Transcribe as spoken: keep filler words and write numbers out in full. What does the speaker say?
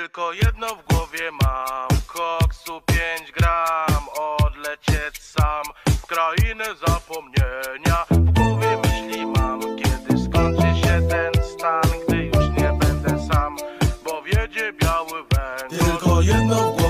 Tylko jedno w głowie mam, koksu pięć gram, odlecieć sam w krainę zapomnienia. W głowie myśli mam, kiedy skończy się ten stan, gdy już nie będę sam, bo wiedzie biały węgiel. Tylko jedno w głowie